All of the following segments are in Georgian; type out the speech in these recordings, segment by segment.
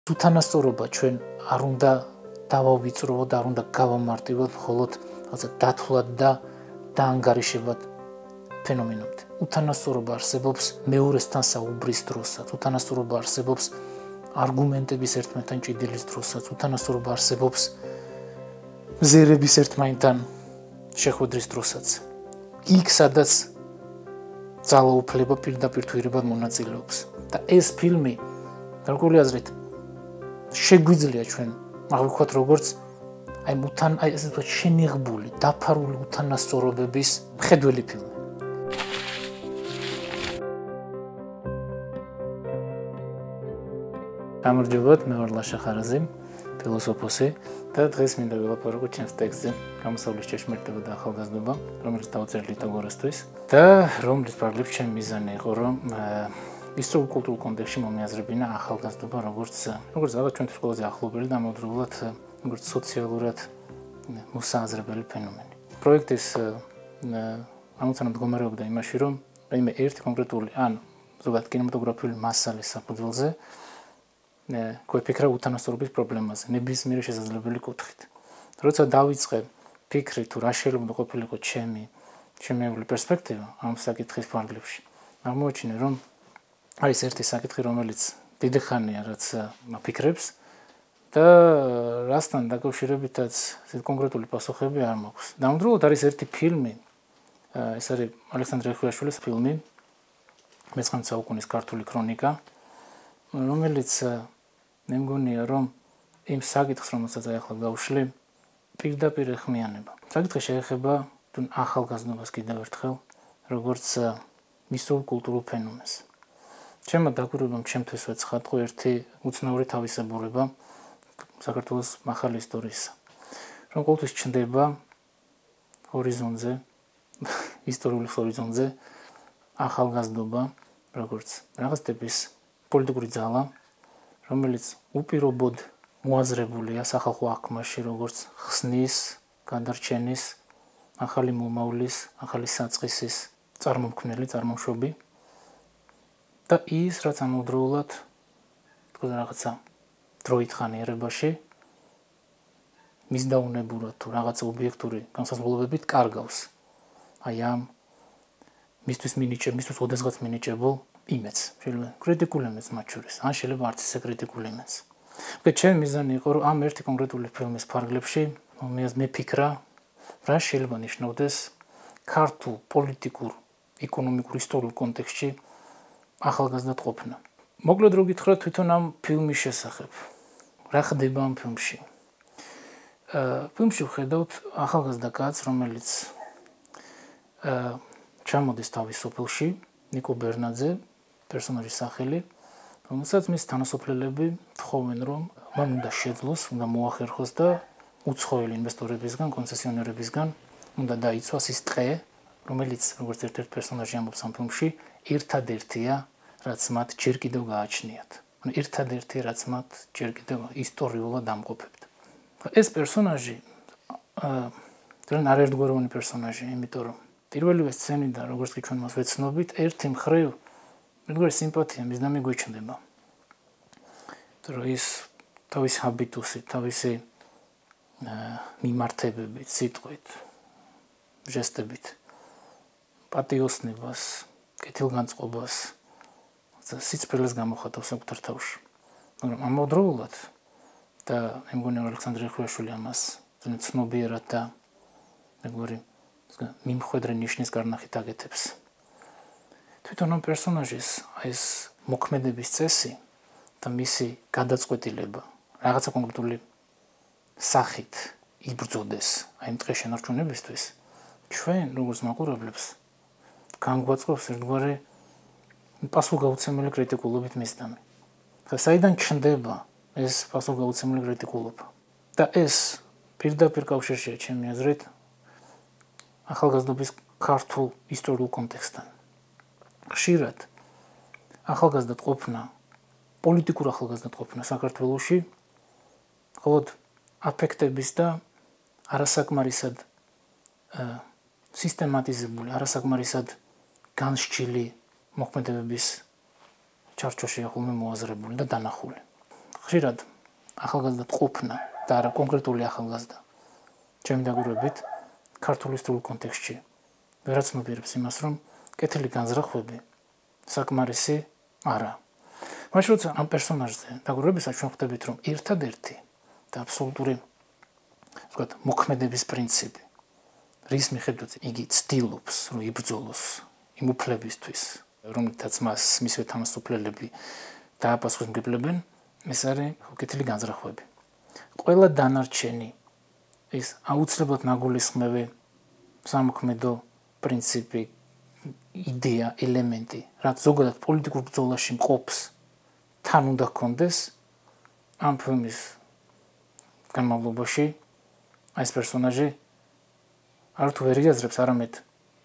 უთანასწორობა ჩვენ არ უნდა დავავიწროვოთ, არ უნდა გავამარტივოთ მხოლოდ დათვლად და დაანგარიშებად ფენომენამდე. უთანასწორობა არსებობს მეორესთან საუბრის დროსაც, უთანასწორობა არსებობს არგუმენტების ერთმანეთთან ჭიდილის დროსაც, უთანასწორობა არსებობს მზერების ერთმანეთთან შეხვედრის დროსაც. იქ სადაც ძალაუფლება პირდაპირ თვირებად მონაწილეობს. და ეს ფილმი გარკვეული აზრით შეგვიძლია ჩვენ აღვიქვათ როგორც ესე ვთქვათ შენიღბული, დაფარული უთანასწორობების მხედველი ფილმი. გამარჯობათ, მე ვარ ლაშა ხარაზი, ფილოსოფოსი და დღეს მინდა ვილაპარაკოთ ჩემს ტექსტზე „გამოსავლის ჭეშმარიტება და ახალგაზრდობა“, რომელიც დავწერილი თაგორასთვის და რომლის პარალელს ჩემი მიზანი იყო, რომ ისტორიულ კულტურულ კონტექსტში მომიაზრებინა ახალგაზრდობა როგორც რაღაც ჩვენთვის ყველაზე ახლობელი და ამავდროულად როგორც სოციალურად მოსაზრებელი ფენომენი. პროექტის ამოცანა მდგომარეობდა იმაში, რომ რაიმე ერთი კონკრეტული ან ზოგადად კინემატოგრაფიული მასალის საფუძველზე გვეფიქრა უთანასწორობის პრობლემაზე, ნებისმიერი შესაძლებელი კუთხით. როცა დავიწყე ფიქრი თუ რა შეიძლება ყოფილიყო ჩემი პერსპექტივა ამ საკითხის ფარგლებში, აღმოაჩინე, რომ არის ერთი საკითხი, რომელიც დიდი ხანია რაც მაფიქრებს და რასთან დაკავშირებითაც კონკრეტული პასუხები არ მაქვს. დამდროულად არის ერთი ფილმი, ეს არის ალექსანდრე ხვიაშვილის ფილმი მე-19 საუკუნის ქართული ქრონიკა, რომელიც მე მგონია, რომ იმ საკითხს, რომელსაც ახლა გავშლი, პირდაპირ ეხმიანება. საკითხი შეეხება ახალგაზრდობას კიდევ ერთხელ, როგორც ისტორიულ კულტურულ ფენომენს. ჩემმა დაკვირვებამ ჩემთვის ეცხადყო ერთი უცნაური თავისებურება საქართველოს მახალი ისტორიისა. რომ ყოველთვის ჩნდება ჰორიზონტზე, ისტორიულ ჰორიზონტზე ახალგაზრდობა, როგორც რაღაც ტიპის პოლიტიკური ძალა, რომელიც უპირობოდ მოაზრებულია სახალხო აღქმაში, როგორც ხსნის, გადარჩენის, ახალი მომავლის, ახალი საწყისის წარმომქმნელი, წარმომშვები და ის, რაც ამავდროულად რაღაცა დროით ხანიერებაში მისდაუნებურად თუ რაღაცა ობიექტური განსაზღვრულებით კარგავს აი ამ მისთვის ოდესღაც მინიჭებულ იმედს, შეიძლება კრიტიკულ იმედს მათ შორის, ან შეიძლება არც ისე კრიტიკულ იმედს. ჩემი მიზანი იყო, რომ ამ ერთი კონკრეტული ფილმის ფარგლებში მефიქრა, რა შეიძლება ნიშნავდეს ქართულ პოლიტიკურ, ეკონომიკურ, ისტორიულ კონტექსტში ახალგაზრდად ყოფნა. მოკლედ რო გითხრათ თვითონ ამ ფილმის შესახებ. რა ხდება ამ ფილმში? ფილმში ვხედავთ ახალგაზრდა კაცს, რომელიც ჩამოდის თავის სოფელში, ნიკო ბერნაძე, პერსონაჟის სახელი, რომელსაც მის თანასოფლელები თხოვენ, რომ მან უნდა შეძლოს, უნდა მოახერხოს და უცხოელი ინვესტორებისგან, კონცესიონერებისგან უნდა დაიცვას ის ტყე, რომელიც, როგორც ერთ-ერთი პერსონაჟი ამბობს ამ ფილმში, ერთადერთია, რაც მათ ჯერ კიდევ გააჩნიათ. ერთადერთი, რაც მათ ჯერ კიდევ ისტორიულად ამყოფებდა. ეს პერსონაჟი ძალიან არაერთგვაროვანი პერსონაჟია, იმიტომ რომ პირველივე სცენიდან, როგორც კი ჩვენ მას ვეცნობით, ერთი მხრივ მეგობრებს სიმპათია მის და მიგვეჩნდება. რომ ის თავის ჰაბიტუსით, თავისი მიმართებებით, სიტყვით, ჟესტებით პატიოსნებას, კეთილგანწყობას, სიძფრილეს გამოხატავს საკუთარ თავში. მაგრამ ამავდროულად და მე მგონია ალექსანდრე ხვიაშვილი ამას ცნობიერად და მეგორი მიმხედრე ნიშნის გარნახით აკეთებს. თვითონ ამ პერსონაჟის ეს მოქმედების წესი და მისი გადაწყვეტილება რაღაცა კონკრეტული სახით იბრძოდეს აი ამ ტყეს შენარჩუნებისთვის, ჩვენ როგორც მაყურებლებს განგვაწყობს ერთგვარი პასუხგაუცემელი კრიტიკულობით მისდამი. საიდან ჩნდება ეს პასუხგაუცემელი კრიტიკულობა? და ეს პირდაპირ კავშირშია ჩემი აზრით ახალგაზრდობის ქართულ ისტორიულ კონტექსტთან. ხშირად ახალგაზრდად ყოფნა, პოლიტიკურ ახალგაზრდად ყოფნა საქართველოში მხოლოდ აფექტების და არასაკმარისად სისტემატიზებული, არასაკმარისად განსჯილი მოქმედებების ჩარჩოშია ხოლმე მოაზრებული და დანახული. ხშირად ახალგაზრდა ყოფნა და არა კონკრეტული ახალგაზრდა ჩემი დაკვირვებით ქართული ისტორიულ კონტექსტში ვერაცნობიერებს იმას, რომ კეთილი განზრახვები საკმარისი არა. მაშინ როცა ამ პერსონაჟზე დაკვირვებისას ჩვენ ხვდებით, რომ ერთადერთი და აბსოლუტური ვთქვათ, მოქმედების პრინციპი, რის მიხედვითაც იგი ცდილობს, რომ იბრძოლოს იმ უფლებისთვის, რომლითაც მას მისვე თანასოფლელები დააპასუხისმგებლებენ, ეს არის კეთილი განზრახვები. ყველა დანარჩენი ის აუცილებლად ნაგულისხმევი სამოქმედო პრინციპი, იდეა, ელემენტი, რაც ზოგადად პოლიტიკურ ბრძოლაში მყოფს, თან უნდა ჰქონდეს ამ ფილმის განმავლობაში ეს პერსონაჟი არ თუ ვერ იაზრებს, არამედ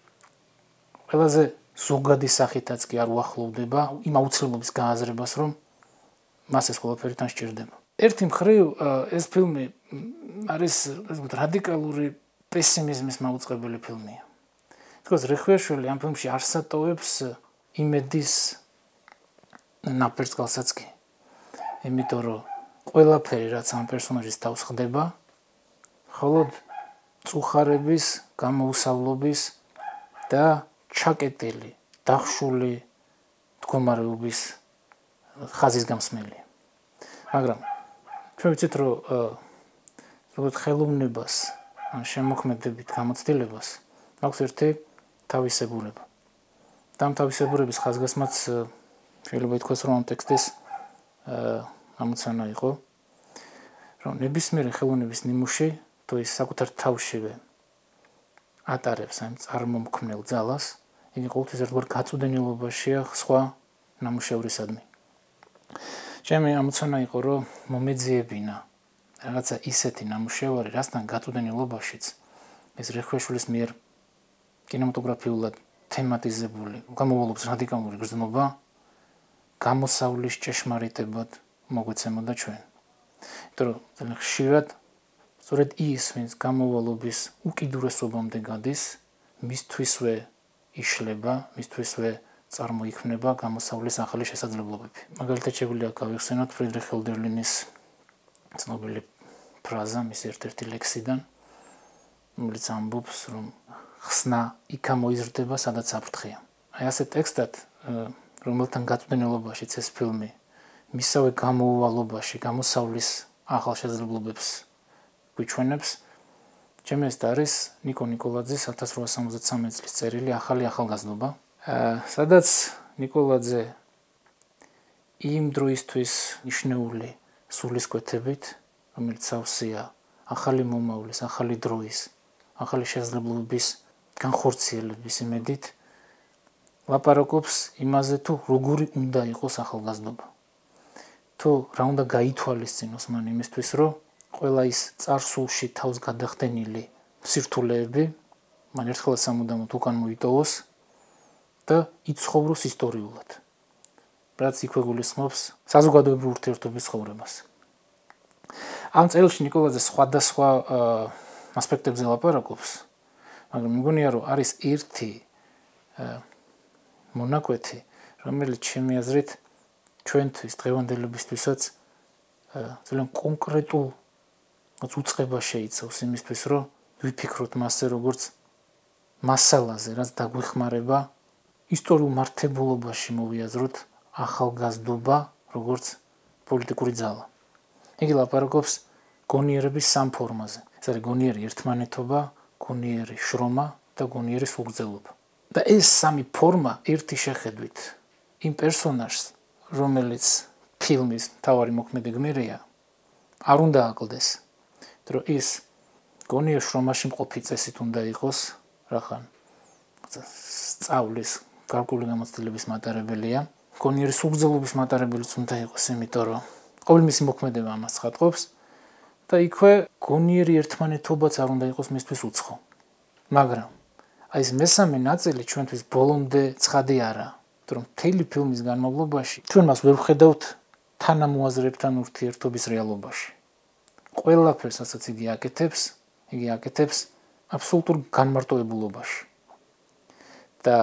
ყველაზე ზოგადი სახითაც კი არ უახლოვდება იმ აუცილებლობის გააზრებას, რომ მას ეს ყველაფერი თან სჭირდება. ერთი მხრივ ეს ფილმი არის რადიკალური პესიმიზმის მაუწყებელი ფილმია. თქოს რეხვიაშვილი ამ ფილმში არ სატოვებს იმედის ნაპერწკალსაც კი. იმიტომ რომ ყველაფერი რაც ამ პერსონაჟის თავს ხდება, მხოლოდ წუხარების, გამოუსავლობის და ჩაკეტილი, დახშული მდგომარეობის ხაზის გამსმელია. მაგრამ ჩვენ ვიცით, რომ როგორც ხელოვნებას ან შემოქმედებით გამოცდილებას აქვს ერთი თავისებურება. და ამ თავისებურების ხაზგასმაც შეიძლება ითქვას, რომ ამ ტექსტის ამოცანა იყო, რომ ნებისმიერი ხელოვნების ნიმუში თუ ის საკუთარ თავშივე ატარებს ამ წარმომქმნელ ძალას, იგი ყოველთვის ერთგვარ გაწვდენილობაშია სხვა ნამუშევრისადმი. ჩემი ამოცანა იყო, რომ მომეძიებინა რაღაცა ისეთი ნამუშევარი, რასთან გაწვდენილობაშიც ეს რეხვიაშვილის მიერ კინემატოგრაფიულად თემატიზებული გამოვალობის რადიკალური გრძნობა გამოსავლის ჭეშმარიტებად მოგვეცემოდა ჩვენ. იმიტომ რომ ძალიან ხშირად სწორედ ის, ვინც გამოვალობის უკიდურესობამდე გადის, მისთვისვე იშლება, მისთვისვე წარმოიქმნება გამოსავლის ახალი შესაძლებლობები. მაგალითად შეგვიძლია გავიხსენოთ ფრიდრიხ ჰოლდერლინის ცნობილი ფრაზა მის ერთ-ერთი ლექსიდან, რომელიც ამბობს, რომ ხსნა იქ მოიზრდება, სადაც აფრთხეა. აი ასე ტექსტად, რომელთან გაწვდენილობაშიც ეს ფილმი მისავე გამოუვალობაში გამოსავლის ახალ შესაძლებლობებს გვიჩვენებს, ჩემი ეს არის ნიკო ნიკოლაძის 1873 წლის წერილი ახალი ახალგაზრდობა, სადაც ნიკოლაძე იმ დროისთვის ნიშნეული სულისკვეთებით, რომელიც სავსეა ახალი მომავლის, ახალი დროის, ახალი შესაძლებლობების განხორციელების იმედით, ლაპარაკობს იმაზე, თუ როგორი უნდა იყოს ახალგაზრდობა. თუ რა უნდა გაითვალისწინოს მან იმისთვის, რომ ყველა ის წარსულში თავს გადახდენილი სირთულეები მან ერთხელ სამუდამოდ უკან მოიტოვოს და იცხოვროს ისტორიულად, რაც იქვე გულისხმობს საზოგადოებრივი ურთიერთობის ცხოვრებას. ამ წერილში ნიკოლაძე სხვადასხვა ასპექტებზე ლაპარაკობს, მაგრამ მგონია, რომ არის ერთი მონაკვეთი, რომელიც ჩემი აზრით ჩვენთვის დღევანდელებისთვისაც ძალიან კონკრეტულ უწყებას შეიცავს იმისთვის, რომ ვიფიქროთ მასზე როგორც მასალაზე, რაც დაგვეხმარება ისტორიულ მართებულობაში მოვიაზროთ ახალგაზრდობა როგორც პოლიტიკური ძალა. იგი ლაპარაკობს გონიერების სამ ფორმაზე. ეს არის გონიერი ერთმანეთობა, გონიერი შრომა და გონიერი სულგრძელობა. და ეს სამი ფორმა ერთი შეხედვით იმ პერსონაჟს, რომელიც ფილმის მთავარი მოქმედი გმირია, არ უნდა აკლდეს, რომ ის გონიერ შრომაში მყოფი წესით უნდა იყოს, რახან სწავლის გარკვეული გამოცდილების მატარებელია, გონიერი სულგრძელობის მატარებელიც უნდა იყოს, იმიტომ რომ ყოველი მისი მოქმედება ამას ცხადყოფს და იქვე გონიერი ერთმანეთობაც არ უნდა იყოს მისთვის უცხო. მაგრამ აი ეს მესამე ნაწილი ჩვენთვის ბოლომდე ცხადი არაა, რომ მთელი ფილმის განმავლობაში ჩვენ მას ვერ ვხედავთ თანამოაზრებთან ურთიერთობის რეალობაში. ყველაფერს, რასაც იგი აკეთებს აბსოლუტურ განმარტოებულობაში. და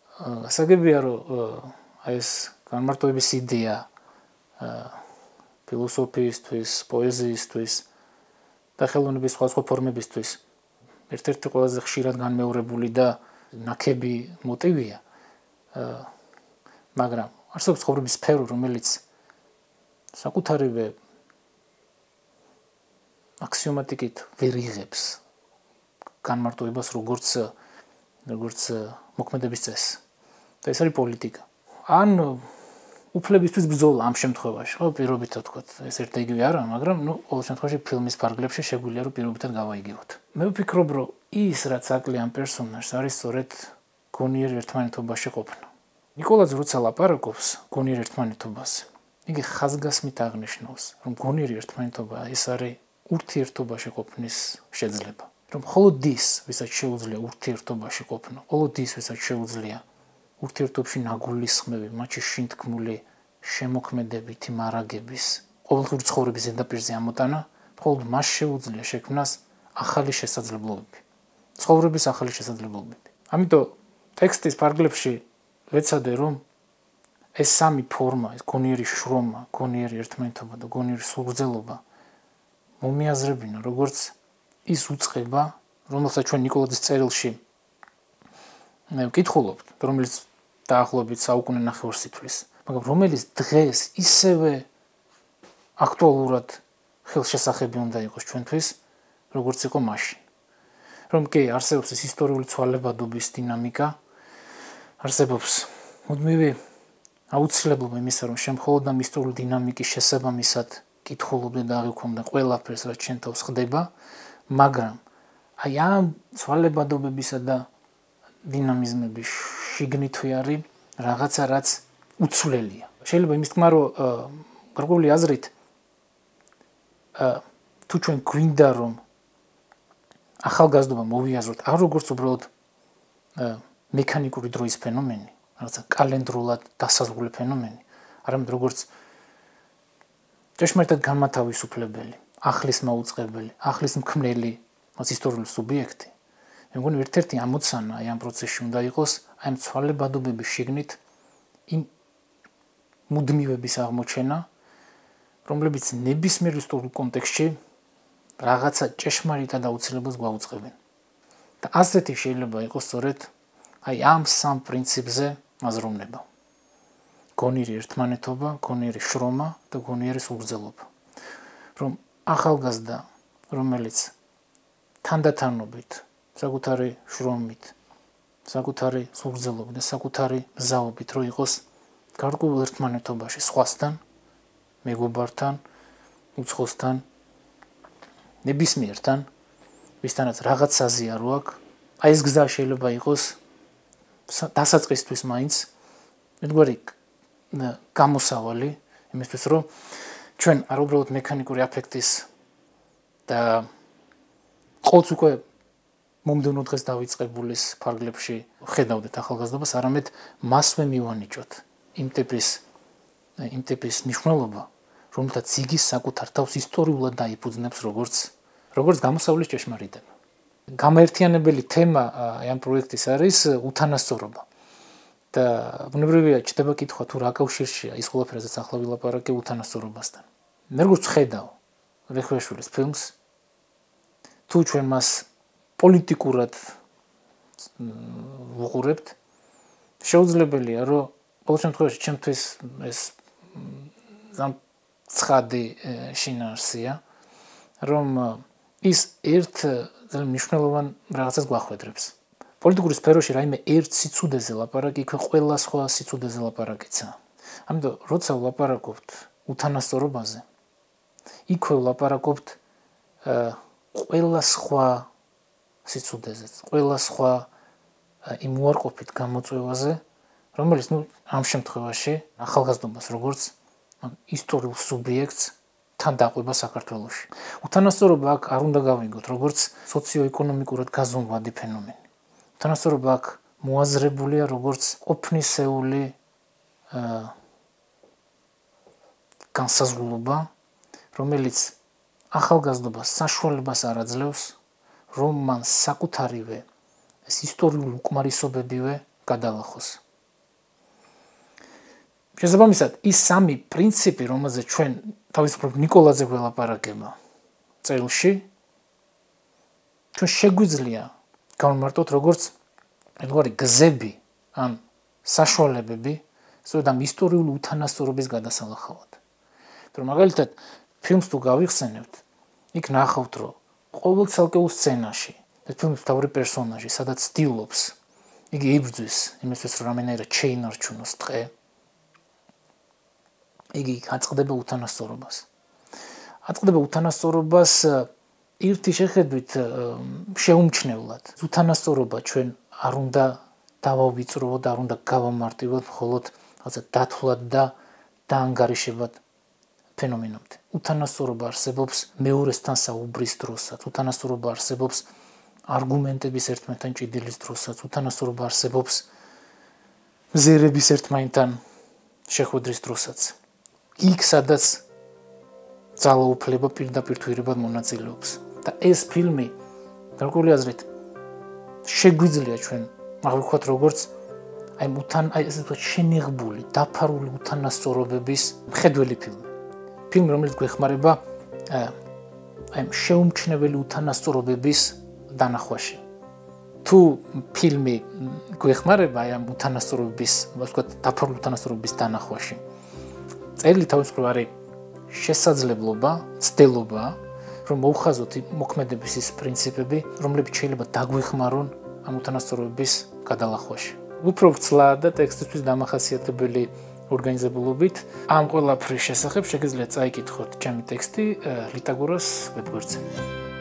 გასაგებია, რომ ეს განმარტოების იდეა ფილოსოფიისთვის, პოეზიისთვის და ხელოვნების სხვადასხვა ფორმებისთვის ერთ-ერთი ყველაზე ხშირად განმეორებული და ნაკები მოტივია, მაგრამ არსებობს ცხოვრების სფერო, რომელიც საკუთარივე აქსიომატიკით ვერ იღებს განმარტოებას როგორც მოქმედების წესი. და ეს არის პოლიტიკა. ან უფლებისთვის ბრძოლა ამ შემთხვევაში, ხო, პირობითად ვთქვათ, ეს ერთ-იგივე არა, მაგრამ ყოველ შემთხვევაში ფილმის ფარგლებში შეგვიძლია რომ პირობითად გავაიგივოთ. მე ვფიქრობ, რომ ის რაც აკლია ამ პერსონაჟს არის სწორედ გონიერ ერთმანეთობაში ყოფნა. ნიკოლაძე როცა ლაპარაკობს გონიერ ერთმანეთობაზე, იგი ხაზგასმით აღნიშნავს, რომ გონიერი ერთმანეთობა ეს არის ურთიერთობაში ყოფნის შეძლება. რომ მხოლოდ ის, ვისაც შეუძლია ურთიერთობაში ყოფნა, მხოლოდ ის, ვისაც შეუძლია ურთიერთობებში ნაგულისხმები, მათში შინთქმული შემოქმედებითი მარაგების ყოველდღიური ცხოვრების ზედაპირზე ამოტანა, მხოლოდ მას შეუძლია შექმნას ახალი შესაძლებლობები. ცხოვრების ახალი შესაძლებლობები. ამიტომ ტექსტის ფარგლებში ვეცადე, რომ ეს სამი ფორმა, ეს გონიერი შრომა, გონიერი ერთმანეთობა და გონიერი სულგრძელობა მომიაზრებინა, როგორც ის უწყება, რომელსაც ჩვენ ნიკოლაძის წერილში ვკითხულობთ, რომელიც დაახლოებით საუკუნე ნახევარს ითვლის, მაგრამ რომელიც დღეს ისევე აქტუალურად ხელშესახები უნდა იყოს ჩვენთვის, როგორც იყო მაშინ. რომ კი არსებობს ეს ისტორიული ცვალებადობის დინამიკა, არსებობს მუდმივი აუცილებლობა იმისა, რომ შემხოლოდ ამ ისტორიული დინამიკის შესაბამისად კითხულობდე და აღიქვამდა ყველაფერს, რაც ჩვენ თავს ხდება, მაგრამ აი ამ ცვალებადობებისა და დინამიზმების შიგნითვე არის რაღაცა, რაც უცვლელია. შეიძლება იმის თქმა, რომ გარკვეული აზრით თუ ჩვენ გვინდა რომ ახალგაზრდობა მოვიაზროთ არ როგორც უბრალოდ მექანიკური დროის ფენომენი, რაღაცა კალენდრულად დასაზღვრული ფენომენი, არამედ როგორც ჭეშმარიტად განმათავისუფლებელი, ახლის მაუწყებელი, ახლის მქმნელი ისტორიული სუბიექტი. მე მგონი ერთ-ერთი ამოცანა ამ პროცესში უნდა იყოს აი ამ ცვალებადობების შიგნით იმ მუდმივების აღმოჩენა, რომლებიც ნებისმიერ ისტორიულ კონტექსტში რაღაცა ჭეშმარიტად აუცილებლობას გვაუწყებენ. და ასეთი შეიძლება იყოს სწორედ აი ამ სამ პრინციპზე აზროვნება. გონიერი ერთმანეთობა, გონიერი შრომა და გონიერი სულგრძელობა. რომ ახალგაზრდა, რომელიც თანდათანობით, საკუთარი შრომით, საკუთარი სულგრძელობით და საკუთარი მზაობით რო იყოს გარკვეულ ერთმანეთობაში სხვასთან, მეგობართან, უცხოსთან, ნებისმიერთან, ვისთანაც რაღაც საზიარო აქვს, აი ეს გზა შეიძლება იყოს დასაწყისთვის მაინც მეგობრი გამოსავალი იმისთვის, რომ ჩვენ არ უბრალოდ მექანიკური აფექტის და ყოველთვის უკვე მომდევნო დღეს დავიწყებულის ფარგლებში ხედავდეთ ახალგაზრდობას, არამედ მასვე მივანიჭოთ იმ ტიპის მნიშვნელობა, რომელთაც იგი საკუთარ თავს ისტორიულად დაიფუძნებს როგორც გამოსავლის ჭეშმარიტება. გამაერთიანებელი თემა ამ პროექტის არის უთანასწორობა. და ბუნებრივია ჩდება კითხვა თუ რა კავშირშია ის ყველაფერი, რაც ახლა ვილაპარაკე უთანასწორობასთან. მე როგორც ხედავ ლეხვიაშვილის ფილმს, თუ ჩვენ მას პოლიტიკურად ვუყურებთ, შეუძლებელია, რომ ყოველ შემთხვევაში ჩემთვის ეს ცხადი შინაარსია, რომ ის ერთ ძალიან მნიშვნელოვან რაღაცას გვახვედრებს. პოლიტიკური სფეროში რაიმე ერთ სიცუდეზე ლაპარაკი, იქ ყველა სხვა სიცუდეზე ლაპარაკიცა. ამიტომ როცა ვლაპარაკობთ უთანასწორობაზე, იქვე ვლაპარაკობთ ყველა სხვა სიცუდეზე, ყველა სხვა იმ უარყოფით გამოწვევაზე, რომელიც ამ შემთხვევაში ახალგაზრდობას როგორც ისტორიულ სუბიექტს თან დაყვება საქართველოში. უთანასწორობა აქ არ უნდა გავიგოთ როგორც სოციო-ეკონომიკურად გაზომვადი ფენომენი. უთანასწორობა აქ მოაზრებულია როგორც ყოფნისეული განსაზღვრულობა, რომელიც ახალგაზრდობას საშუალებას არ აძლევს, რომ მან საკუთარივე ეს ისტორიული უკმარისობებივე გადალახოს. შესაბამისად, ის სამი პრინციპი, რომელზეც ჩვენ თავისუფლად ნიკოლაძე ველაპარაკება წელში, ჩვენ შეგვიძლია გავმარტოთ როგორც ერთგვარი გზები ან საშუალებები, სწორედ ამ ისტორიული უთანასწორობის გადასალახავად. რომ მაგალითად, ფილმს თუ გავიხსენებთ, იქ ნახავთ, რომ ყოველ ცალკეულ სცენაში, ეს ფილმის მთავარი პერსონაჟი, სადაც ცდილობს, იგი იბრძვის იმისთვის, რომ რამენერად შეინარჩუნოს ტყე, იგი აწყდება უთანასწორობას. აწყდება უთანასწორობას ერთი შეხედვით შეუმჩნევლად. უთანასწორობა ჩვენ არ უნდა დავავიწროთ, არ უნდა გავამარტივოთ მხოლოდ რაღაცა დათვლად და დაანგარიშებად ფენომენამდე. უთანასწორობა არსებობს მეორესთან საუბრის დროსაც, უთანასწორობა არსებობს არგუმენტების ერთმანეთთან ჭიდილის დროსაც, უთანასწორობა არსებობს მზერების ერთმანეთთან შეხვედრის დროსაც. იქ სადაც ძალაუფლება პირდაპირ თვირებად მონაწილეობს. და ეს ფილმი გარკვეული აზრით შეგვიძლია ჩვენ აღვიქვათ როგორც აი ესე ვთქვათ შენიღბული, დაფარული უთანასწორობების მხედველი ფილმი. ფილმი, რომელიც გვეხმარება აი შეუმჩნეველი უთანასწორობების დანახვაში. თუ ფილმი გვეხმარება აი ამ უთანასწორობის, ასე ვთქვათ, დაფარული უთანასწორობის დანახვაში, წელი თავისუფლად არის შესაძლებლობა, ცდილობა, რომ მოუხაზოთ მოქმედების ის პრინციპები, რომლებიც შეიძლება დაგვეხმარონ ამ უთანასწორობის გადალახვაში. უფრო ვრცლა და ტექსტისთვის დამახასიათებელი ორგანიზებულობით ამ ყველაფრის შესახებ შეგიძლიათ წაიკითხოთ ჩემი ტექსტი ლიტაგორას ვებგვერდზე.